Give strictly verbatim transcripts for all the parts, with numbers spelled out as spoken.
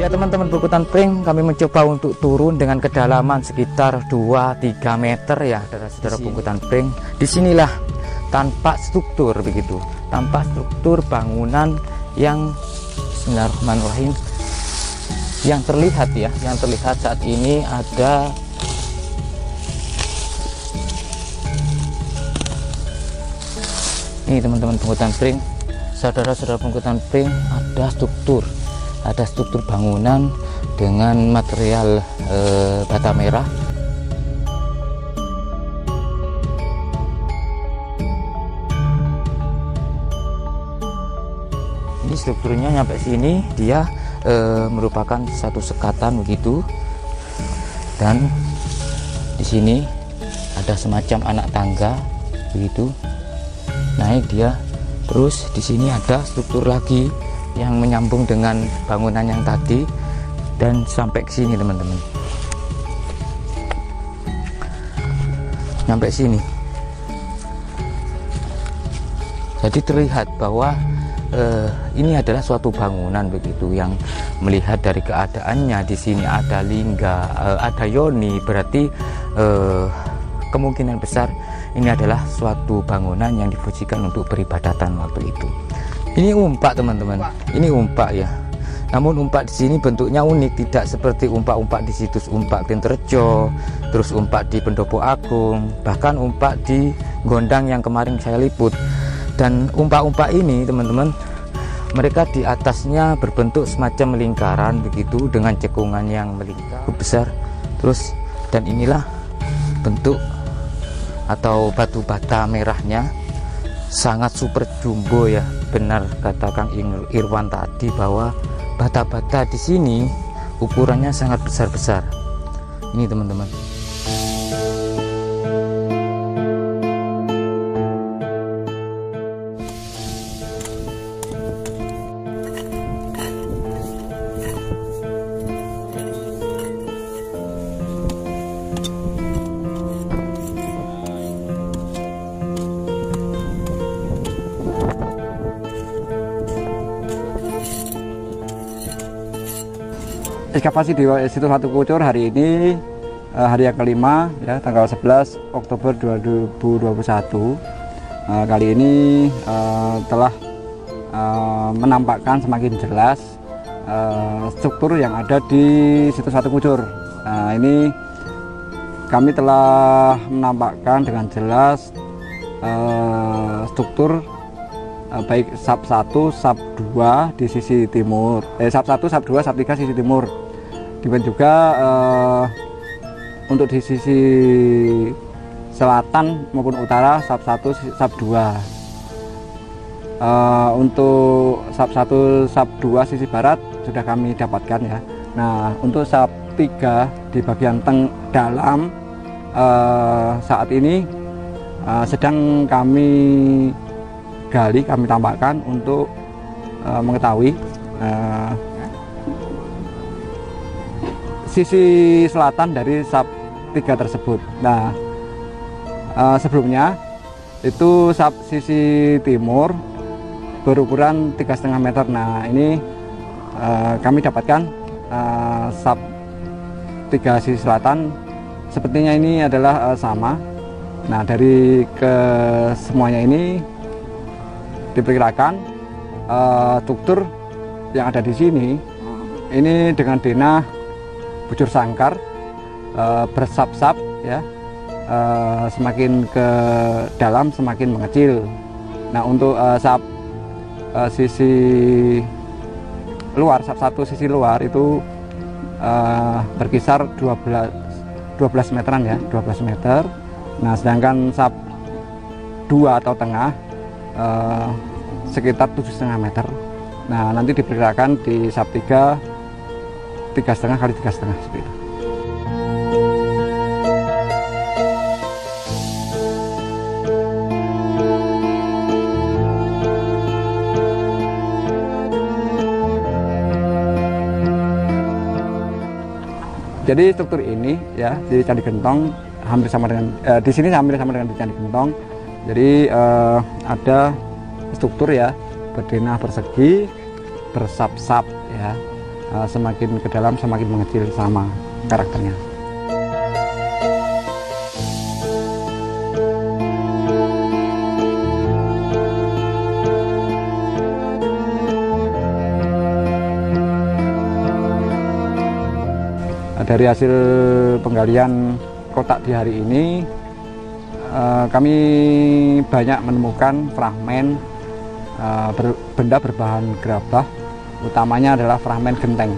Ya teman-teman Perkuthan Pring, kami mencoba untuk turun dengan kedalaman sekitar dua tiga meter ya saudara-saudara Perkuthan Pring. Disinilah tanpa struktur begitu, tanpa struktur bangunan yang bismillahirrahmanirrahim yang terlihat ya, yang terlihat saat ini ada ini teman-teman Perkuthan Pring, saudara-saudara Perkuthan Pring, ada struktur. Ada struktur bangunan dengan material e, bata merah. Ini strukturnya nyampe sini, dia e, merupakan satu sekatan begitu. Dan di sini ada semacam anak tangga begitu. Naik dia. Terus di sini ada struktur lagi yang menyambung dengan bangunan yang tadi dan sampai ke sini teman-teman, sampai sini. Jadi terlihat bahwa eh, ini adalah suatu bangunan begitu yang melihat dari keadaannya di sini ada lingga, eh, ada yoni, berarti eh, kemungkinan besar ini adalah suatu bangunan yang difungsikan untuk peribadatan waktu itu. Ini umpak teman-teman, ini umpak ya. Namun umpak di sini bentuknya unik, tidak seperti umpak-umpak di situs umpak Tinterjo, terus umpak di Pendopo Agung, bahkan umpak di Gondang yang kemarin saya liput. Dan umpak-umpak ini teman-teman, mereka di atasnya berbentuk semacam lingkaran begitu dengan cekungan yang melingkar besar. Terus dan inilah bentuk atau batu bata merahnya. Sangat super jumbo ya, benar kata Kang Irwan tadi bahwa bata-bata di sini ukurannya sangat besar-besar. Ini teman-teman. Ekskavasi di situs Watu Kucur hari ini hari yang kelima ya, tanggal sebelas Oktober dua ribu dua puluh satu. Kali ini telah menampakkan semakin jelas struktur yang ada di situs Watu Kucur. Nah, ini kami telah menampakkan dengan jelas struktur baik sub satu, sub dua di sisi timur, eh, sub satu, sub dua, sub tiga sisi timur. Demikian juga uh, untuk di sisi selatan maupun utara sub satu, sub dua. Uh, untuk sub satu, sub dua sisi barat sudah kami dapatkan ya. Nah, untuk sub tiga di bagian teng dalam uh, saat ini uh, sedang kami gali, kami tampakkan untuk uh, mengetahui uh, sisi selatan dari sub tiga tersebut. Nah, uh, sebelumnya itu sub sisi timur berukuran tiga koma lima meter. Nah, ini uh, kami dapatkan uh, sub tiga sisi selatan sepertinya ini adalah uh, sama. Nah, dari ke semuanya ini diperkirakan uh, struktur yang ada di sini ini dengan denah bujur sangkar uh, bersap-sap ya, uh, semakin ke dalam semakin mengecil. Nah, untuk uh, sub uh, sisi luar, sub satu sisi luar itu uh, berkisar dua belas meteran ya, dua belas meter. Nah, sedangkan sub dua atau tengah uh, sekitar tujuh koma lima meter. Nah, nanti diperkirakan di sub tiga tiga setengah kali tiga setengah seperti itu. Jadi struktur ini ya di Candi Gentong hampir sama dengan eh, di sini hampir sama dengan di Candi Gentong. Jadi eh, ada struktur ya berdenah persegi bersap-sap ya. uh, semakin ke dalam semakin mengecil sama karakternya. Dari hasil penggalian kotak di hari ini, eh, kami banyak menemukan fragmen eh, ber, benda berbahan gerabah, utamanya adalah fragmen genteng.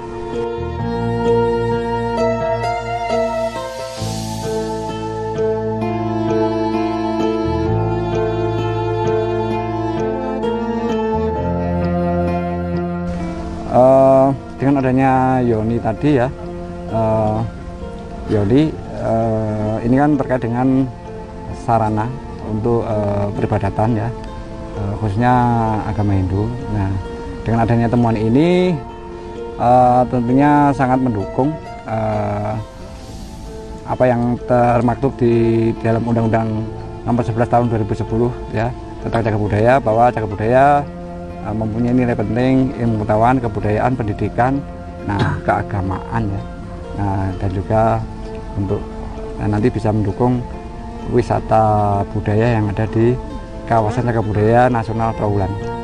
Eh, dengan adanya Yoni tadi ya, Uh, Yoni uh, ini kan terkait dengan sarana untuk uh, peribadatan ya, uh, khususnya agama Hindu. Nah, dengan adanya temuan ini uh, tentunya sangat mendukung uh, apa yang termaktub di dalam Undang-Undang Nomor sebelas Tahun dua ribu sepuluh ya tentang cagar budaya, bahwa cagar budaya uh, mempunyai nilai penting ilmu pengetahuan, kebudayaan, pendidikan, nah keagamaan ya. Nah, dan juga untuk nah, nanti bisa mendukung wisata budaya yang ada di kawasan cagar budaya nasional Trowulan.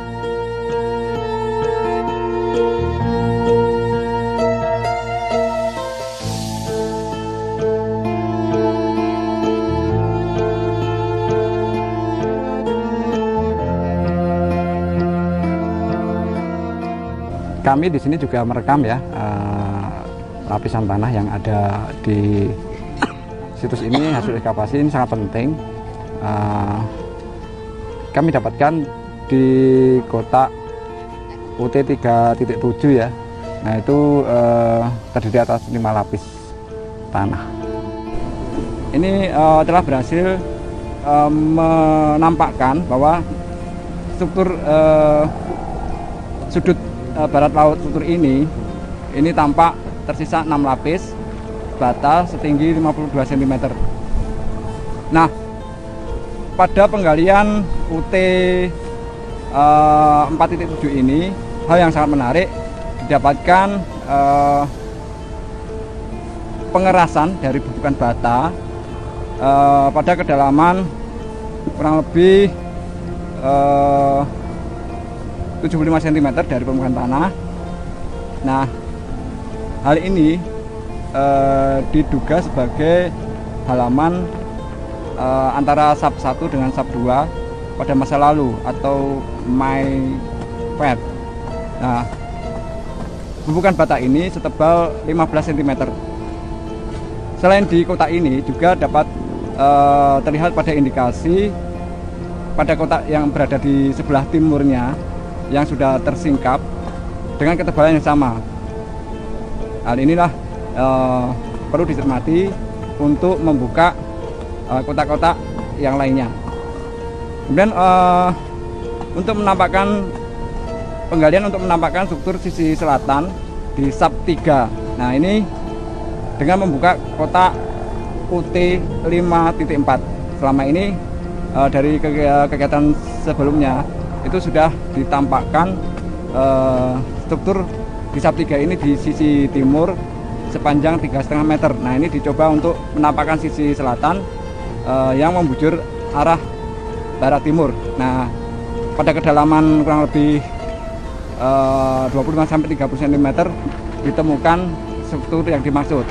Kami di sini juga merekam ya uh, lapisan tanah yang ada di situs ini. Hasil ekskavasi ini sangat penting. Uh, kami dapatkan di kotak U T tiga titik tujuh ya. Nah itu uh, terdiri atas lima lapis tanah. Ini uh, telah berhasil uh, menampakkan bahwa struktur uh, sudut uh, barat laut struktur ini ini tampak tersisa enam lapis bata setinggi lima puluh dua sentimeter. Nah, pada penggalian U T uh, empat titik tujuh ini, hal yang sangat menarik didapatkan uh, pengerasan dari bubukan bata uh, pada kedalaman kurang lebih uh, tujuh puluh lima sentimeter dari permukaan tanah. Nah, hal ini eh, diduga sebagai halaman eh, antara S A P satu dengan S A P dua pada masa lalu atau My Pet. Nah, bubukan bata ini setebal lima belas sentimeter. Selain di kotak ini juga dapat eh, terlihat pada indikasi pada kotak yang berada di sebelah timurnya yang sudah tersingkap dengan ketebalan yang sama. Hal inilah uh, perlu dicermati untuk membuka kotak-kotak uh, yang lainnya. Kemudian uh, untuk menampakkan penggalian untuk menampakkan struktur sisi selatan di S A P tiga. Nah ini dengan membuka kotak U T lima titik empat. Selama ini uh, dari kegiatan sebelumnya itu sudah ditampakkan uh, struktur di S A P tiga ini di sisi timur sepanjang tiga koma lima meter. Nah ini dicoba untuk menampakkan sisi selatan uh, yang membujur arah barat timur. Nah pada kedalaman kurang lebih uh, dua puluh lima sampai tiga puluh sentimeter ditemukan struktur yang dimaksud.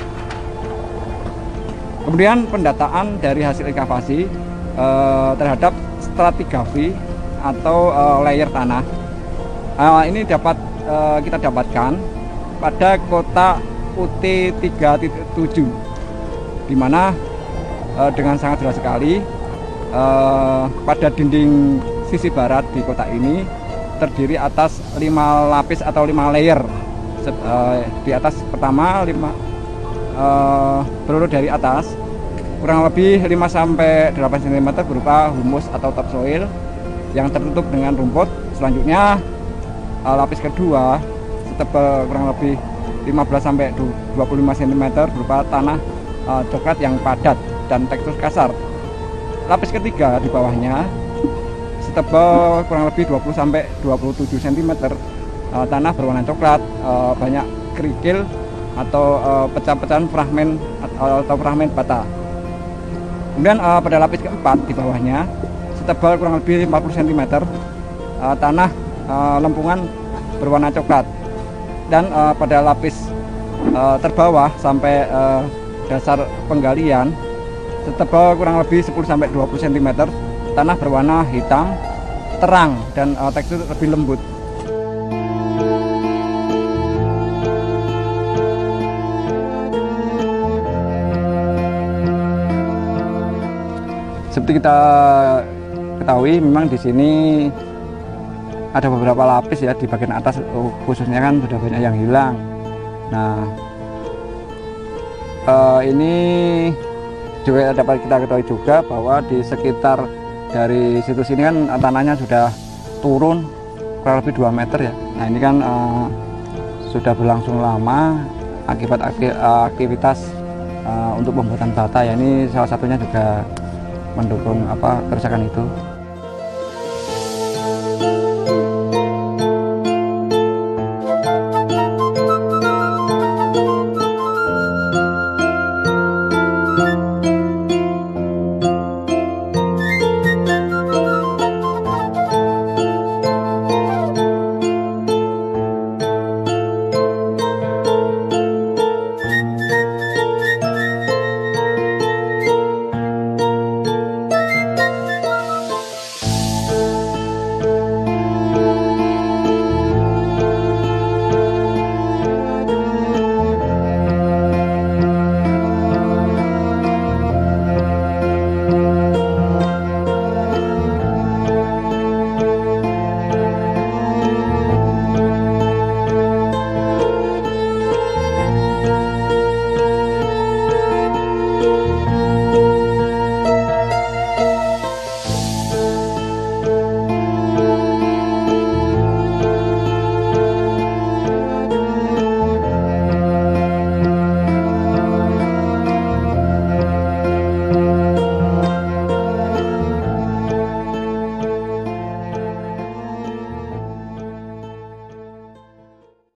Kemudian pendataan dari hasil ekskavasi uh, terhadap stratigrafi atau uh, layer tanah. Uh, ini dapat uh, kita dapatkan pada kotak U T tiga titik tujuh, di mana uh, dengan sangat jelas sekali uh, pada dinding sisi barat di kotak ini terdiri atas lima lapis atau lima layer. Uh, di atas pertama lima uh, berurut dari atas kurang lebih lima sampai delapan sentimeter berupa humus atau topsoil yang tertutup dengan rumput. Selanjutnya uh, lapis kedua setebal kurang lebih lima belas sampai dua puluh lima sentimeter berupa tanah uh, coklat yang padat dan tekstur kasar. Lapis ketiga di bawahnya setebal kurang lebih dua puluh sampai dua puluh tujuh sentimeter uh, tanah berwarna coklat, uh, banyak kerikil atau uh, pecah-pecahan fragmen atau fragmen bata. Kemudian uh, pada lapis keempat di bawahnya setebal kurang lebih lima puluh sentimeter, uh, tanah uh, lempungan berwarna coklat, dan uh, pada lapis uh, terbawah sampai uh, dasar penggalian setebal kurang lebih sepuluh sampai dua puluh sentimeter, tanah berwarna hitam terang dan uh, tekstur lebih lembut. Seperti kita ketahui, memang di sini ada beberapa lapis ya di bagian atas, khususnya kan sudah banyak yang hilang. Nah, uh, ini juga dapat kita ketahui juga bahwa di sekitar dari situs ini kan tanahnya sudah turun kurang lebih dua meter ya. Nah, ini kan uh, sudah berlangsung lama akibat aktivitas uh, untuk pembuatan bata ya. Ini salah satunya juga mendukung apa kerusakan itu.